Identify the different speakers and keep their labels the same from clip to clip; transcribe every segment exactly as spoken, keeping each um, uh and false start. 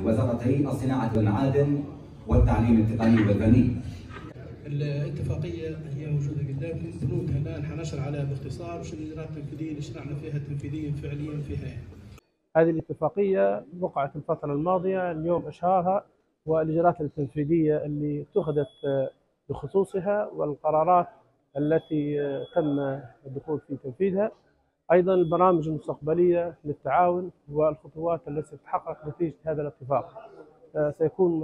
Speaker 1: وزارتي الصناعة والمعادن والتعليم التقني والفني.
Speaker 2: الاتفاقية هي موجودة قدامكم، بنودها الآن حنشر عليها باختصار وش الإجراءات التنفيذية اللي شرعنا فيها تنفيذيا فعليا فيها.
Speaker 3: هذه الاتفاقية وقعت الفترة الماضية، اليوم إشهارها والإجراءات التنفيذية اللي اتخذت بخصوصها والقرارات التي تم الدخول في تنفيذها، أيضا البرامج المستقبلية للتعاون والخطوات التي تتحقق نتيجة هذا الاتفاق. سيكون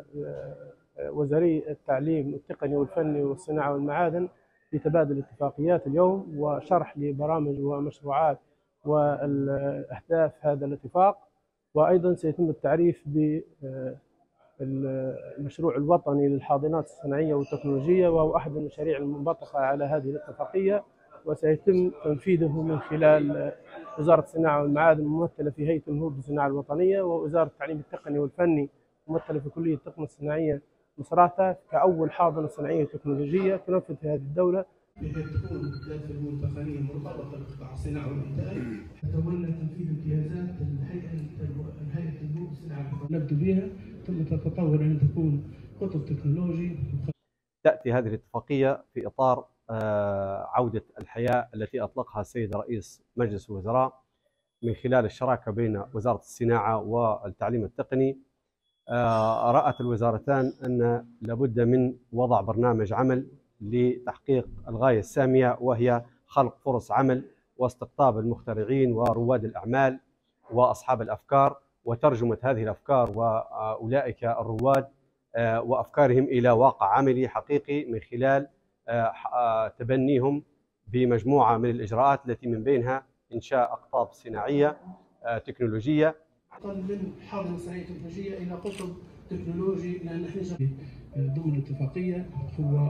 Speaker 3: وزيري التعليم التقني والفني والصناعة والمعادن في تبادل اتفاقيات اليوم وشرح لبرامج ومشروعات والأهداف هذا الاتفاق، وأيضا سيتم التعريف بالمشروع الوطني للحاضنات الصناعية والتكنولوجية، وهو أحد المشاريع المنبثقة على هذه الاتفاقية، وسيتم تنفيذه من خلال وزارة الصناعة والمعادن ممثلة في هيئة النهوض بالصناعة الوطنية، ووزارة التعليم التقني والفني ممثلة في كلية التقنية الصناعية مصراتة كأول حاضنة صناعية تكنولوجية تنفذ في هذه الدولة.
Speaker 2: بحيث تكون ذات الأمور التقنية مرتبطة بقطاع الصناعة والإنتاج، تتولى تنفيذ امتيازات الهيئة الهيئة النهوض بالصناعة الوطنية نبدأ بها، ثم تتطور أن تكون قطب تكنولوجي.
Speaker 4: تأتي هذه الاتفاقية في إطار عودة الحياة التي أطلقها السيد رئيس مجلس الوزراء من خلال الشراكة بين وزارة الصناعة والتعليم التقني. رأت الوزارتان أن لابد من وضع برنامج عمل لتحقيق الغاية السامية، وهي خلق فرص عمل واستقطاب المخترعين ورواد الأعمال وأصحاب الأفكار، وترجمة هذه الأفكار وأولئك الرواد وأفكارهم إلى واقع عملي حقيقي من خلال تبنيهم بمجموعة من الإجراءات التي من بينها إنشاء أقطاب صناعية تكنولوجية
Speaker 2: من حاضنة صناعية تكنولوجية إلى قطب تكنولوجي، لأن نحن ضمن الاتفاقية هو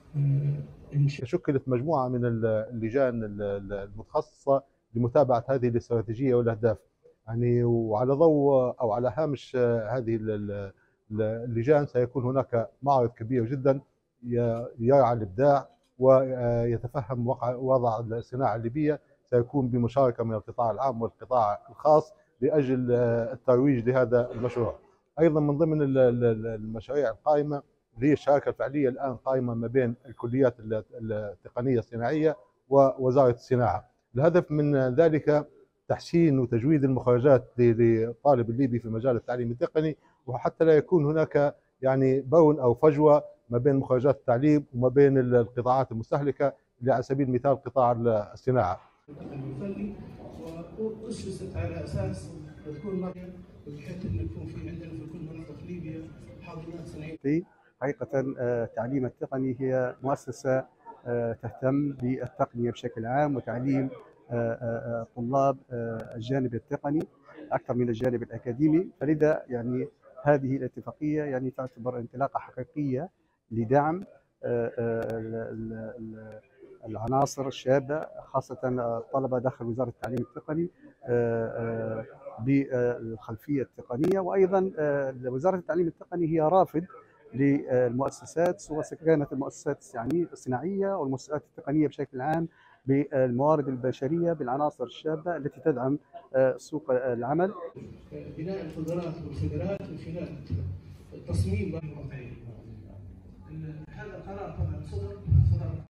Speaker 5: شكلت مجموعة من اللجان المتخصصة لمتابعة هذه الاستراتيجية والأهداف، يعني وعلى ضوء أو على هامش هذه اللجان سيكون هناك معرض كبير جدا يرعى الإبداع ويتفهم وضع الصناعة الليبية، سيكون بمشاركة من القطاع العام والقطاع الخاص لأجل الترويج لهذا المشروع. أيضا من ضمن المشاريع القائمة هي الشراكة الفعلية الآن قائمة ما بين الكليات التقنية الصناعية ووزارة الصناعة. الهدف من ذلك تحسين وتجويد المخرجات للطالب الليبي في مجال التعليم التقني، وحتى لا يكون هناك يعني بون أو فجوة ما بين مخرجات التعليم وما بين القطاعات المستهلكة، على سبيل المثال قطاع الصناعة.
Speaker 2: وأسست على أساس تكون مرئية بحيث أن يكون في عندنا في كل مناطق ليبيا حاضنات صناعية.
Speaker 6: حقيقة التعليم التقني هي مؤسسة تهتم بالتقنية بشكل عام وتعليم طلاب الجانب التقني أكثر من الجانب الأكاديمي، فلذا يعني هذه الاتفاقية يعني تعتبر انطلاقة حقيقية لدعم العناصر الشابة خاصة الطلبة داخل وزارة التعليم التقني بالخلفية التقنية، وأيضا وزارة التعليم التقني هي رافد للمؤسسات سواء كانت المؤسسات الصناعية والمؤسسات التقنية بشكل عام بالموارد البشرية بالعناصر الشابة التي تدعم سوق العمل.
Speaker 2: بناء القدرات والخبرات من خلال تصميم هذا القرار طبعا صدر